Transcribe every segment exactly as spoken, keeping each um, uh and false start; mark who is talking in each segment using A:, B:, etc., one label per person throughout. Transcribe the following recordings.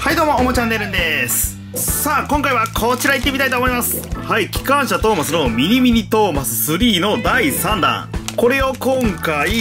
A: はいどうも、おもチャンネルです。さあ今回はこちら行ってみたいと思います。はい、機関車トーマスのミニミニトーマススリーのだいさんだん、これを今回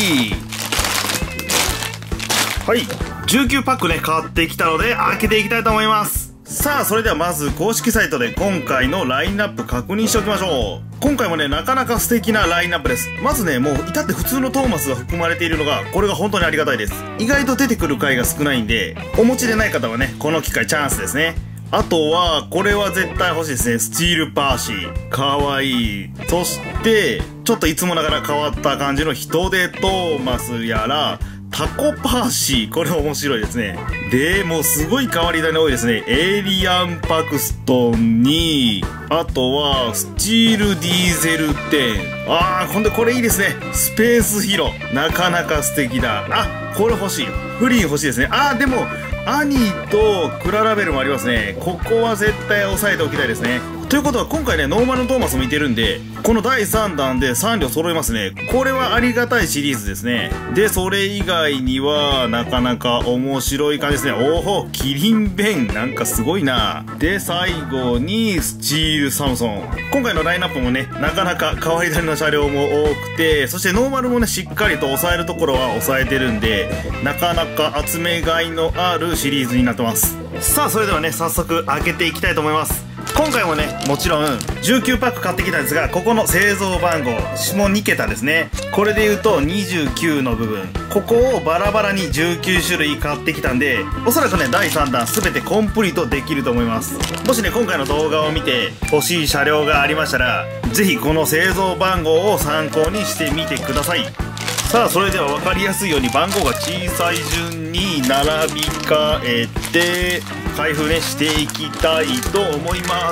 A: はいじゅうきゅうパックね買ってきたので開けていきたいと思います。さあそれではまず公式サイトで今回のラインナップ確認しておきましょう。今回もねなかなか素敵なラインナップです。まずねもう至って普通のトーマスが含まれているのがこれが本当にありがたいです。意外と出てくる回が少ないんで、お持ちでない方はねこの機会チャンスですね。あとはこれは絶対欲しいですね。スチールパーシーかわいい。そしてちょっといつもながら変わった感じの人手トーマスやらタコパーシー、これ面白いですね。でもうすごい変わり種多いですね。エイリアンパクストンに、あとはスチールディーゼルテン、あーほんでこれいいですね。スペースヒロ、なかなか素敵だ。あ、これ欲しい。フリー欲しいですね。あーでもアニーとクララベルもありますね。ここは絶対押さえておきたいですね。ということは今回ねノーマルトーマスもいてるんで、このだいさんだんでさんりょ揃いますね。これはありがたいシリーズですね。でそれ以外にはなかなか面白い感じですね。おお、キリンベン、なんかすごいな。で最後にスチールサムソン。今回のラインナップもねなかなか変わり種の車両も多くて、そしてノーマルもねしっかりと抑えるところは抑えてるんで、なかなか集めがいのあるシリーズになってます。さあそれではね早速開けていきたいと思います。今回もねもちろんじゅうきゅうパック買ってきたんですが、ここの製造番号もにけたですね。これでいうとにじゅうきゅうの部分、ここをバラバラにじゅうきゅうしゅるい買ってきたんで、おそらくねだいさんだん全てコンプリートできると思います。もしね今回の動画を見て欲しい車両がありましたら、是非この製造番号を参考にしてみてください。さあそれでは分かりやすいように番号が小さい順に並び替えて開封ねしていきたいと思います。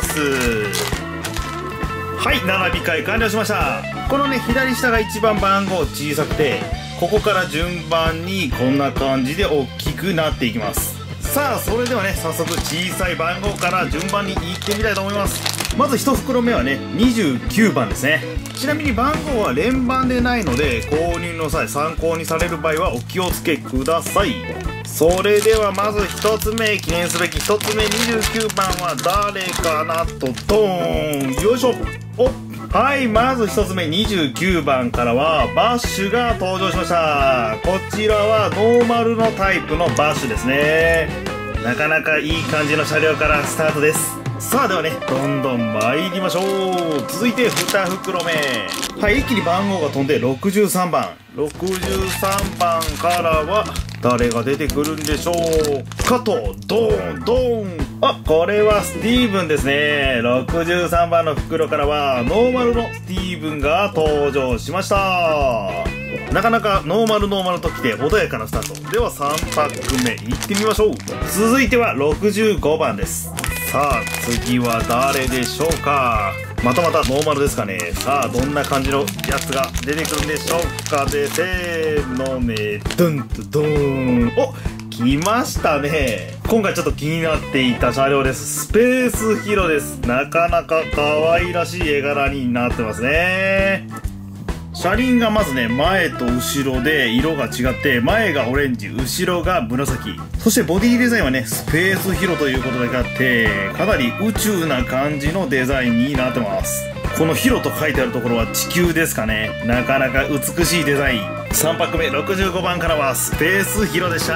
A: はい、並び替え完了しました。このね左下が一番番号小さくて、ここから順番にこんな感じで大きくなっていきます。さあそれではね早速小さい番号から順番にいってみたいと思います。まずいち袋目はねにじゅうきゅうばんですね。ちなみに番号は連番でないので、購入の際参考にされる場合はお気をつけください。それではまずひとつめ、記念すべきひとつめにじゅうきゅうばんは誰かなと、ドーン、よいしょ。お、はい、まずひとつめにじゅうきゅうばんからはバッシュが登場しました。こちらはノーマルのタイプのバッシュですね。なかなかいい感じの車両からスタートです。さあではねどんどん参りましょう。続いてに袋目、はい、一気に番号が飛んでろくじゅうさんばん、ろくじゅうさんばんからは誰が出てくるんでしょうかと、ドーンドーン、あ、これはスティーブンですね。ろくじゅうさんばんの袋からはノーマルのスティーブンが登場しました。なかなかノーマルノーマルときて穏やかなスタート。ではさんパックめいってみましょう。続いてはろくじゅうごばんです。さあ次は誰でしょうか。またまたノーマルですかね。さあどんな感じのやつが出てくるんでしょうか。でせーのめドンとドーン、お、来ましたね。今回ちょっと気になっていた車両です。スペースヒロです。なかなか可愛らしい絵柄になってますね。車輪がまずね前と後ろで色が違って、前がオレンジ、後ろが紫。そしてボディデザインはねスペースヒロということであって、かなり宇宙な感じのデザインになってます。このヒロと書いてあるところは地球ですかね。なかなか美しいデザイン。さんパックめろくじゅうごばんからはスペースヒロでした。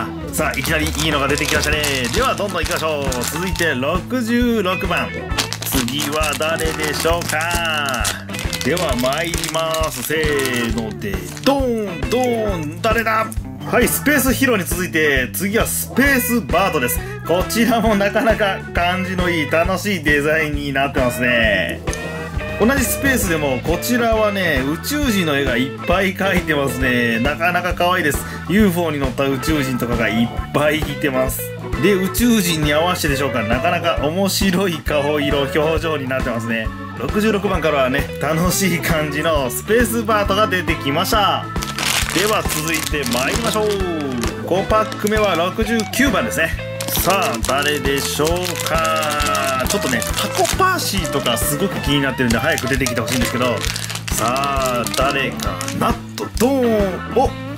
A: さあいきなりいいのが出てきましたね。ではどんどんいきましょう。続いてろくじゅうろくばん、次は誰でしょうか。では参ります。せーのでドーンドーン、誰だ。はい、スペースヒロに続いて次はスペースバートです。こちらもなかなか感じのいい楽しいデザインになってますね。同じスペースでもこちらはね宇宙人の絵がいっぱい描いてますね。なかなか可愛いです。 ユーフォー に乗った宇宙人とかがいっぱいいてます。で宇宙人に合わせてでしょうか、なかなか面白い顔色表情になってますね。ろくじゅうろくばんからはね楽しい感じのスペースバートが出てきました。では続いて参りましょう。ごパックめはろくじゅうきゅうばんですね。さあ誰でしょうか。ちょっとねタコパーシーとかすごく気になってるんで早く出てきてほしいんですけど、さあ誰かなと、ドーン、お、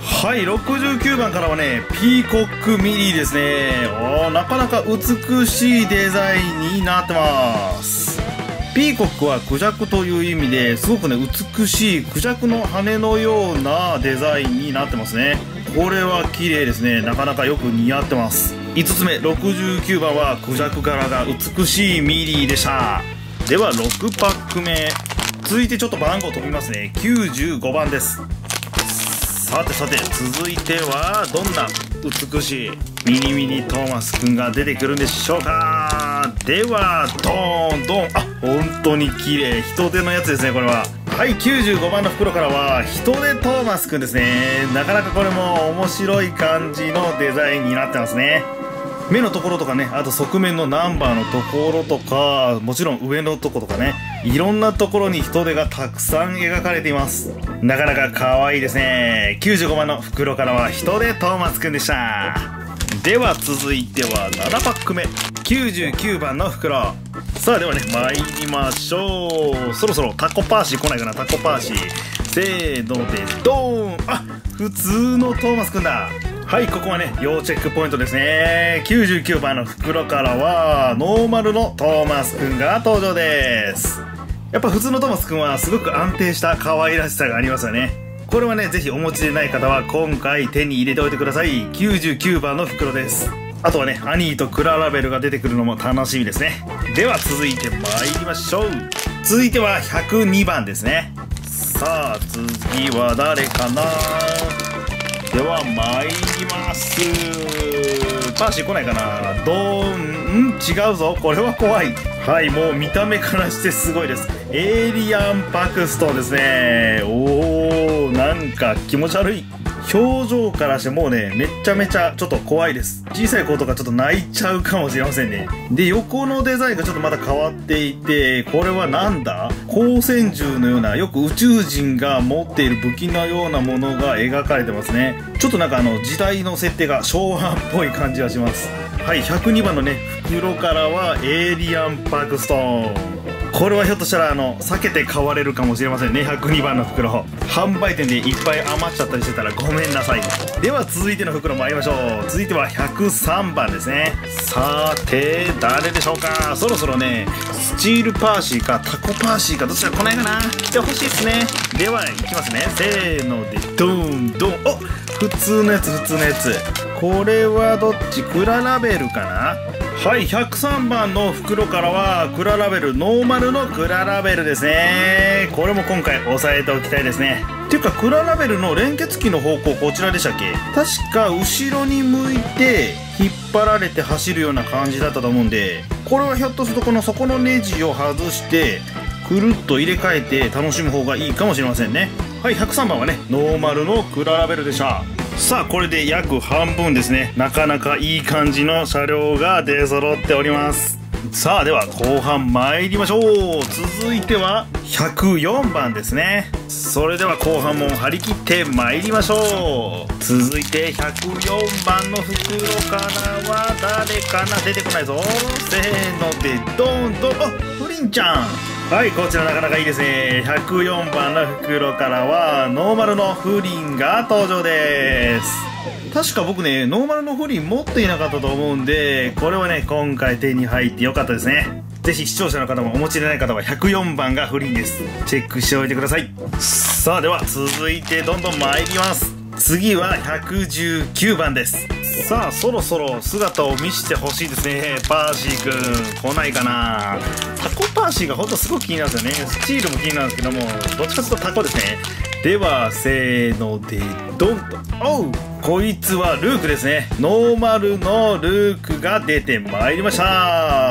A: はい、ろくじゅうきゅうばんからはね、ピーコックミリーですね。おー、なかなか美しいデザインになってます。ピーコックはクジャクという意味ですごくね、美しいクジャクの羽のようなデザインになってますね。これは綺麗ですね。なかなかよく似合ってます。いつつめ、ろくじゅうきゅうばんはクジャク柄が美しいミリーでした。ではろくパックめ、続いてちょっと番号飛びますね。きゅうじゅうごばんです。さてさて、続いてはどんな美しいミニミニトーマスくんが出てくるんでしょうか。ではドーンドーン、あ、本当に綺麗、人手のやつですね、これは。はい、きゅうじゅうごばんの袋からは人手トーマスくんですね。なかなかこれも面白い感じのデザインになってますね。目のところとかね、あと側面のナンバーのところとか、もちろん上のところとかね、いろんなところに人手がたくさん描かれています。なかなか可愛いですね。きゅうじゅうごばんの袋からは人手トーマスくんでした。では続いてはななパックめ、きゅうじゅうきゅうばんの袋。さあではね、参りましょう。そろそろタコパーシー来ないかな。タコパーシー、せーのでドーン。あ、普通のトーマスくんだ。はい、ここはね、要チェックポイントですね。きゅうじゅうきゅうばんの袋からはノーマルのトーマスくんが登場です。やっぱ普通のトーマスくんはすごく安定した可愛らしさがありますよね。これはね、ぜひお持ちでない方は今回手に入れておいてください。きゅうじゅうきゅうばんの袋です。あとはね、アニーとクララベルが出てくるのも楽しみですね。では続いて参りましょう。続いてはひゃくにばんですね。さあ次は誰かな。では参ります。パーシー来ないかな。どーん、ん違うぞ、これは怖い。はい、もう見た目からしてすごいです。エイリアンパクストンですね。おー、なんか気持ち悪い。表情からしてもうね、めっちゃめちゃちょっと怖いです。小さい子とかちょっと泣いちゃうかもしれませんね。で、横のデザインがちょっとまた変わっていて、これはなんだ、光線銃のような、よく宇宙人が持っている武器のようなものが描かれてますね。ちょっとなんかあの時代の設定が昭和っぽい感じがします。はい、ひゃくにばんのね、袋からはエイリアンパクストン。これはひょっとしたらあの避けて買われるかもしれませんね。ひゃくにばんの袋、販売店でいっぱい余っちゃったりしてたらごめんなさい。では続いての袋参りましょう。続いてはひゃくさんばんですね。さて誰でしょうか。そろそろね、スチールパーシーかタコパーシーかどちら来ないかな。来てほしいですね。ではいきますね、せーのでドーンドーン。お、普通のやつ、普通のやつ。これはどっち、クララベルかな。はい、ひゃくさんばんの袋からはクララベル、ノーマルのクララベルですね。これも今回押さえておきたいですね。っていうかクララベルの連結器の方向こちらでしたっけ。確か後ろに向いて引っ張られて走るような感じだったと思うんで、これはひょっとするとこの底のネジを外してくるっと入れ替えて楽しむ方がいいかもしれませんね。はい、ひゃくさんばんはね、ノーマルのクララベルでした。さあこれで約半分ですね。なかなかいい感じの車両が出揃っております。さあでは後半参りましょう。続いてはひゃくよんばんですね。それでは後半も張り切って参りましょう。続いてひゃくよんばんの袋からは誰かな。出てこないぞ。せーのでドーンと、あ、フリンちゃん。はい、こちらなかなかいいですね。ひゃくよんばんの袋からはノーマルのフリンが登場です。確か僕ね、ノーマルのフリン持っていなかったと思うんで、これはね、今回手に入ってよかったですね。ぜひ視聴者の方もお持ちでない方はひゃくよんばんがフリンです。チェックしておいてください。さあでは続いてどんどん参ります。次はひゃくじゅうきゅうばんです。さあそろそろ姿を見せてほしいですね。パーシーくん来ないかな。タコパーシーがほんとすごく気になるんですよね。スチールも気になるんですけども、どっちかというとタコですね。ではせーのでドンと。おう、こいつはルークですね。ノーマルのルークが出てまいりました。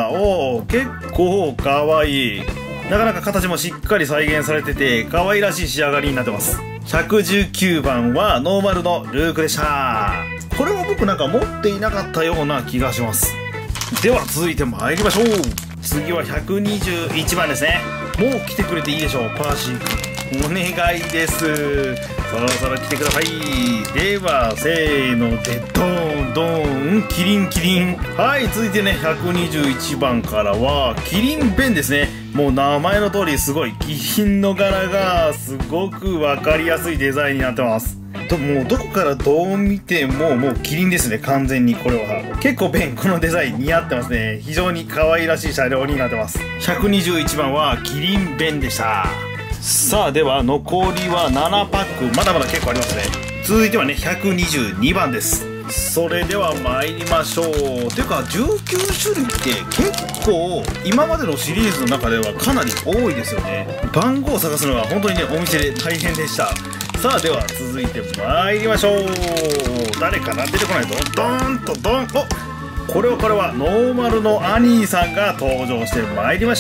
A: おお、結構かわいい。なかなか形もしっかり再現されてて可愛らしい仕上がりになってます。ひゃくじゅうきゅうばんはノーマルのルークでした。これは僕なんか持っていなかったような気がします。では続いて参りましょう。次はひゃくにじゅういちばんですね。もう来てくれていいでしょう、パーシー君。お願いです。そろそろ来てください。ではせーのでドーンドーン、キリンキリン。はい、続いてね、ひゃくにじゅういちばんからはキリンベンですね。もう名前の通りすごいキリンの柄がすごく分かりやすいデザインになってます。 どもうどこからどう見てももうキリンですね、完全に。これは結構ベン、このデザイン似合ってますね。非常に可愛らしい車両になってます。ひゃくにじゅういちばんはキリンベンでした。さあでは残りはななパック、まだまだ結構ありますね。続いてはねひゃくにじゅうにばんです。それでは参りましょう。というかじゅうきゅうしゅるいって結構今までのシリーズの中ではかなり多いですよね。番号を探すのは本当にねお店で大変でした。さあでは続いて参りましょう。誰かな、出てこないぞ。ドーンとドン。お、これはこれはノーマルのアニーさんが登場して参りました。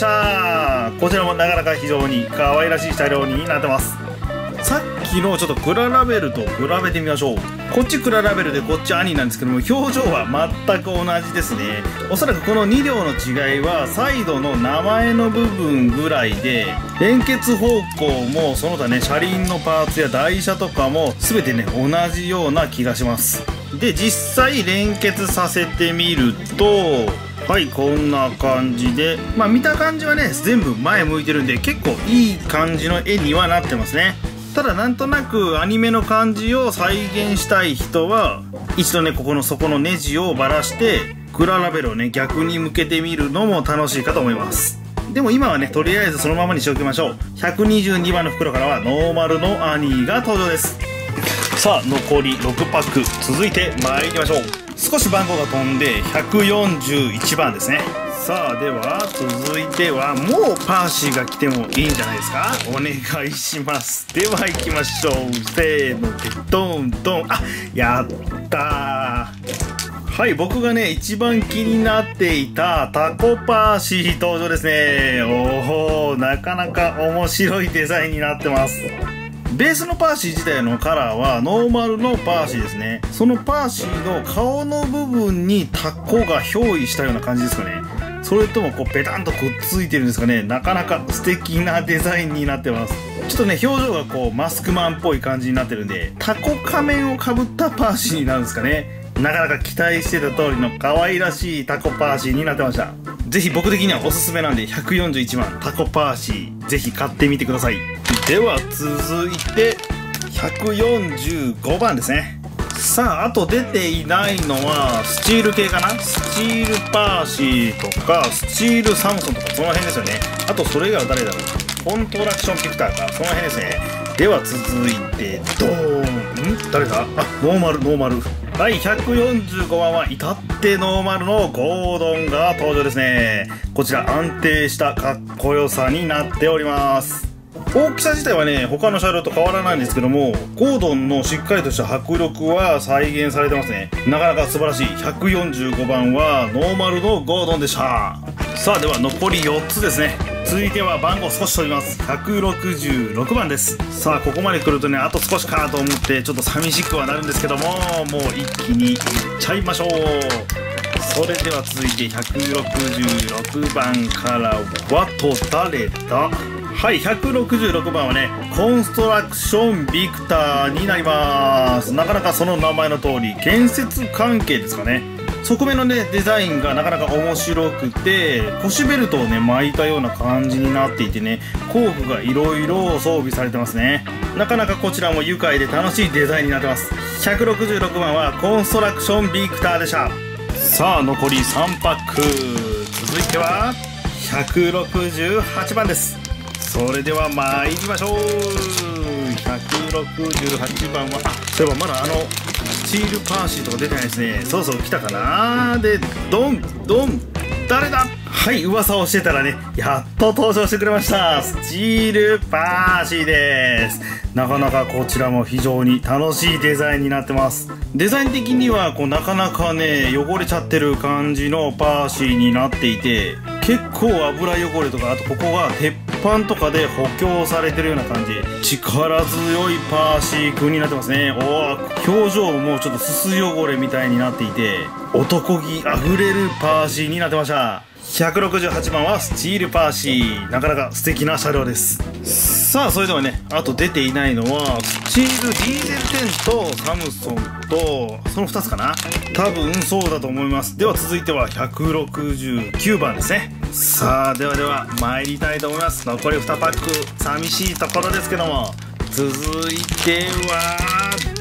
A: こちらもなかなか非常に可愛らしい車両になってます。さっきのちょっとクララベルと比べてみましょう。こっちクララベルでこっちアニーなんですけども、表情は全く同じですね。おそらくこのに両の違いはサイドの名前の部分ぐらいで、連結方向もその他ね車輪のパーツや台車とかも全てね同じような気がします。で実際連結させてみると、はい、こんな感じで、まあ見た感じはね全部前向いてるんで結構いい感じの絵にはなってますね。ただなんとなくアニメの感じを再現したい人は一度ねここの底のネジをばらしてクララベルをね逆に向けてみるのも楽しいかと思います。でも今はねとりあえずそのままにしておきましょう。ひゃくにじゅうにばんの袋からはノーマルのアニーが登場です。さあ残りろくパック、続いて参りましょう。少し番号が飛んでひゃくよんじゅういちばんですね。さあでは続いてはもうパーシーが来てもいいんじゃないですか。お願いします。では行きましょう。せーのでドンドン。あ、やったー。はい、僕がね一番気になっていたタコパーシー登場ですね。おお、なかなか面白いデザインになってます。ベースのパーシー自体のカラーはノーマルのパーシーですね。そのパーシーの顔の部分にタコが憑依したような感じですかね。それともこうペタンとくっついてるんですかね。なかなか素敵なデザインになってます。ちょっとね表情がこうマスクマンっぽい感じになってるんで、タコ仮面をかぶったパーシーになるんですかね。なかなか期待してた通りの可愛らしいタコパーシーになってました。ぜひ僕的にはおすすめなんでひゃくよんじゅういちばんタコパーシーぜひ買ってみてください。では続いてひゃくよんじゅうごばんですね。さああと出ていないのはスチール系かな。スチールパーシーとかスチールサムソンとかその辺ですよね。あとそれ以外は誰だろう。コントラクションピクターか、その辺ですね。では続いてドーン。ん誰だ。あ、ノーマルノーマル。はい、ひゃくよんじゅうごばんは至ってノーマルのゴードンが登場ですね。こちら安定したかっこよさになっております。大きさ自体はね他の車両と変わらないんですけども、ゴードンのしっかりとした迫力は再現されてますね。なかなか素晴らしい。ひゃくよんじゅうごばんはノーマルのゴードンでした。さあでは残りよっつですね。続いては番号少し飛びます。ひゃくろくじゅうろくばんです。さあここまで来るとねあと少しかと思ってちょっと寂しくはなるんですけども、もう一気にいっちゃいましょう。それでは続いてひゃくろくじゅうろくばんからはと誰だ。はい、ひゃくろくじゅうろくばんはねコンストラクションビクターになります。なかなかその名前の通り建設関係ですかね。側面のねデザインがなかなか面白くて、腰ベルトをね巻いたような感じになっていてね、工具がいろいろ装備されてますね。なかなかこちらも愉快で楽しいデザインになってます。ひゃくろくじゅうろくばんはコンストラクションビクターでした。さあ残りさんパック、続いてはひゃくろくじゅうはちばんです。それでは参りましょう。ひゃくろくじゅうはちばんは、あ、そういえばまだあのスチールパーシーとか出てないですね。そろそろ来たかな。でドンドン、誰だ。はい、噂をしてたらねやっと登場してくれました。スチールパーシーです。なかなかこちらも非常に楽しいデザインになってます。デザイン的にはこうなかなかね汚れちゃってる感じのパーシーになっていて、結構油汚れとか、あとここが鉄板とかで補強されてるような感じ、力強いパーシー君になってますね。おー、表情もちょっとすす汚れみたいになっていて男気あふれるパーシーになってました。ひゃくろくじゅうはちばんはスチールパーシー、なかなか素敵な車両です。さあそれではねあと出ていないのはスチールディーゼルテンとサムソンとそのふたつかな。多分そうだと思います。では続いてはひゃくろくじゅうきゅうばんですね。さあではでは参りたいと思います。残りにパック、寂しいところですけども、続いては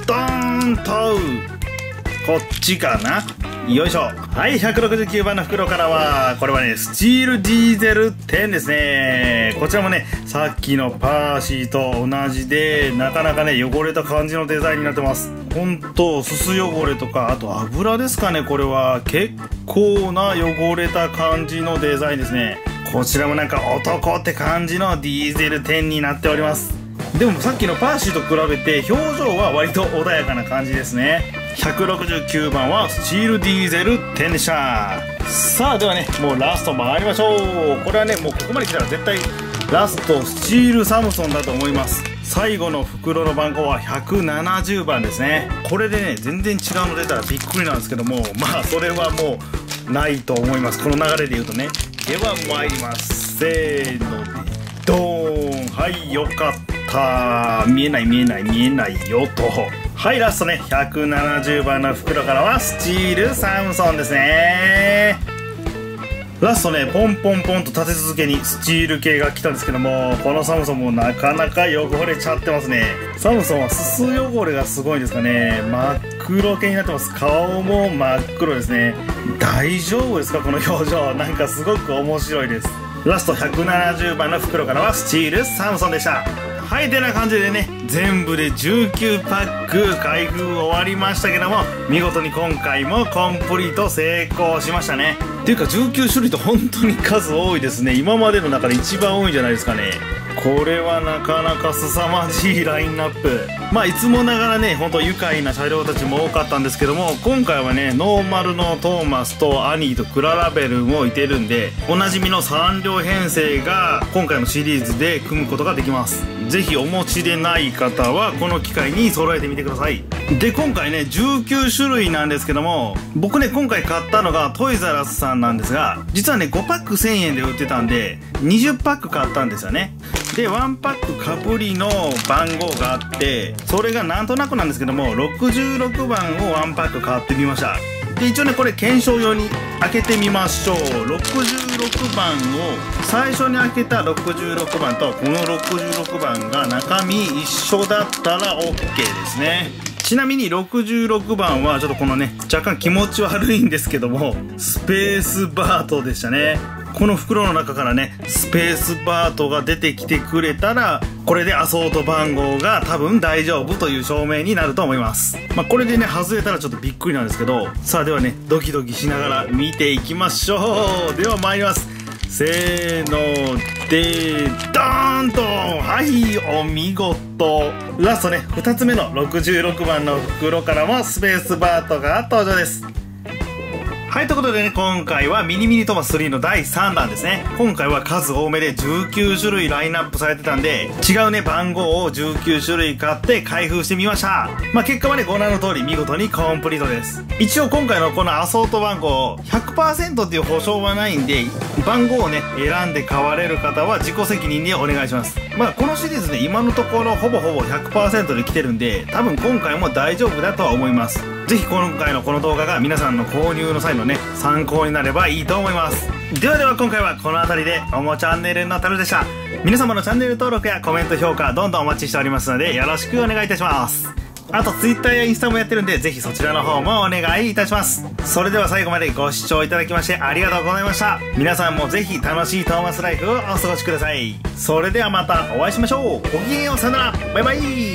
A: ドーンとこっちかな。よいしょ。はい、ひゃくろくじゅうきゅうばんの袋からは、これはね、スチールディーゼルテンですね。こちらもね、さっきのパーシーと同じで、なかなかね、汚れた感じのデザインになってます。ほんと、すす汚れとか、あと油ですかね、これは。結構な汚れた感じのデザインですね。こちらもなんか男って感じのディーゼルテンになっております。でもさっきのパーシーと比べて表情は割と穏やかな感じですね。ひゃくろくじゅうきゅうばんはスチールディーゼルテンでした。さあではね、もうラスト参りましょう。これはね、もうここまで来たら絶対ラストスチールサムソンだと思います。最後の袋の番号はひゃくななじゅうばんですね。これでね、全然違うの出たらびっくりなんですけども、まあそれはもうないと思います。この流れで言うとね。では参ります。せーのでドーン。はい、よかった。見えない見えない見えないよと。はい、ラストね、ひゃくななじゅうばんの袋からはスチールサムソンですね。ラストね、ポンポンポンと立て続けにスチール系が来たんですけども、このサムソンもなかなか汚れちゃってますね。サムソンはすす汚れがすごいんですかね。真っ黒系になってます。顔も真っ黒ですね。大丈夫ですかこの表情。なんかすごく面白いです。ラストひゃくななじゅうばんの袋からはスチールサムソンでした。はい、てな感じでね、全部でじゅうきゅうパック開封終わりましたけども、見事に今回もコンプリート成功しましたね。っていうかじゅうきゅうしゅるいと本当に数多いですね。今までの中で一番多いんじゃないですかね。これはなかなか凄まじいラインナップ。まあいつもながらね、ほんと愉快な車両たちも多かったんですけども、今回はね、ノーマルのトーマスとアニーとクララベルもいてるんで、おなじみのさんりょう編成が今回のシリーズで組むことができます。ぜひお持ちでない方はこの機会に揃えてみてください。で、今回ね、じゅうきゅうしゅるいなんですけども、僕ね、今回買ったのがトイザらスさんなんですが、実はね、ごパックせんえんで売ってたんで、にじゅうパック買ったんですよね。で、ワンパックかぶりの番号があって、それがなんとなくなんですけども、ろくじゅうろくばんをワンパック買ってみました。で、一応ね、これ検証用に開けてみましょう。ろくじゅうろくばんを、最初に開けたろくじゅうろくばんとこのろくじゅうろくばんが中身一緒だったら OK ですね。ちなみにろくじゅうろくばんはちょっとこのね、若干気持ち悪いんですけども、スペースバートでしたね。この袋の中からね、スペースバートが出てきてくれたら、これでアソート番号が多分大丈夫という証明になると思います。まあ、これでね、外れたらちょっとびっくりなんですけど、さあではね、ドキドキしながら見ていきましょう。では参ります。せーので、ドーンと、はい、お見事。ラストね、ふたつめのろくじゅうろくばんの袋からもスペースバートが登場です。はい、ということでね、今回はミニミニトマススリーのだいさんだんですね。今回は数多めでじゅうきゅうしゅるいラインナップされてたんで、違うね、番号をじゅうきゅうしゅるい買って開封してみました。まあ、結果はね、ご覧の通り見事にコンプリートです。一応今回のこのアソート番号、ひゃくパーセント っていう保証はないんで、番号をね、選んで買われる方は自己責任でお願いします。まあ、このシリーズね、今のところほぼほぼ ひゃくパーセント で来てるんで、多分今回も大丈夫だとは思います。ぜひ今回のこの動画が皆さんの購入の際のね、参考になればいいと思います。ではでは今回はこの辺りで、おもチャンネルのタルでした。皆様のチャンネル登録やコメント評価どんどんお待ちしておりますので、よろしくお願いいたします。あと Twitter やインスタもやってるんで、ぜひそちらの方もお願いいたします。それでは最後までご視聴いただきましてありがとうございました。皆さんもぜひ楽しいトーマスライフをお過ごしください。それではまたお会いしましょう。ごきげんよう、さよなら、バイバイ。